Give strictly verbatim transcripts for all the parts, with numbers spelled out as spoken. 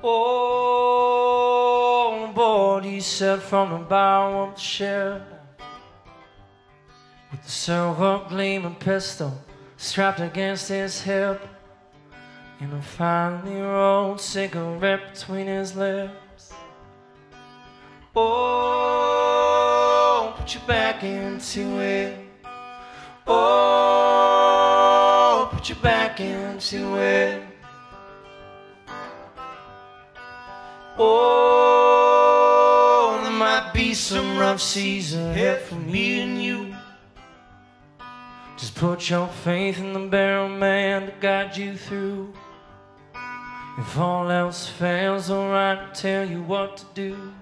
Oh, boy, he said from the bow of the ship, with the silver gleaming pistol strapped against his hip, and a finely rolled cigarette between his lips. Oh, put your back into it. Oh, put your back into it. Oh, there might be some rough seas ahead for me and you. Just put your faith in the barrel man to guide you through. If all else fails, Orion will tell you what to do.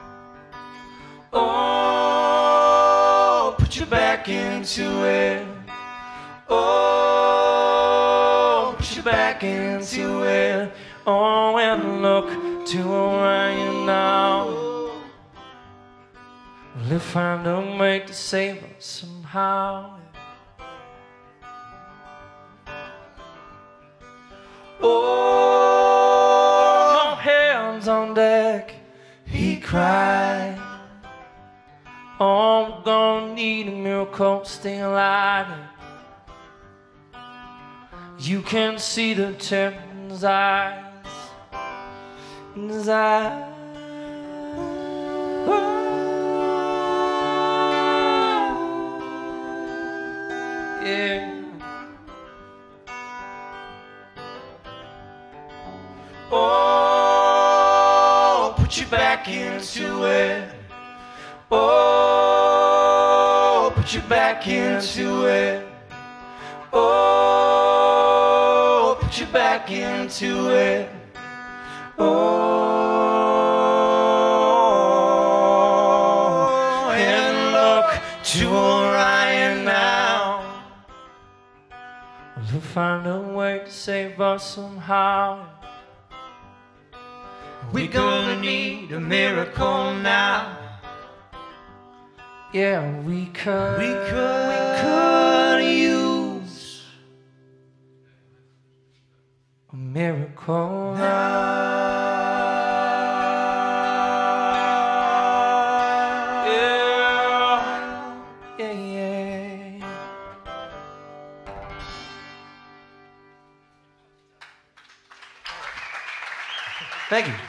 Oh, put your back into it. Oh, put your back into it. Oh, and look to Orion now. Will he find a way to save us somehow? Oh, hands on deck, he cried. Oh, we're gonna need a miracle to stay alive. You can see the terror in his eyes, in his eyes. Yeah. Oh, put your back into it. Oh, put your back into it. Oh, put your back into it. Oh, and look to Orion now. We'll find a way to save us somehow. We're gonna need a miracle now. Yeah, we could, we could, we could use a miracle now. Yeah, yeah, yeah. Thank you.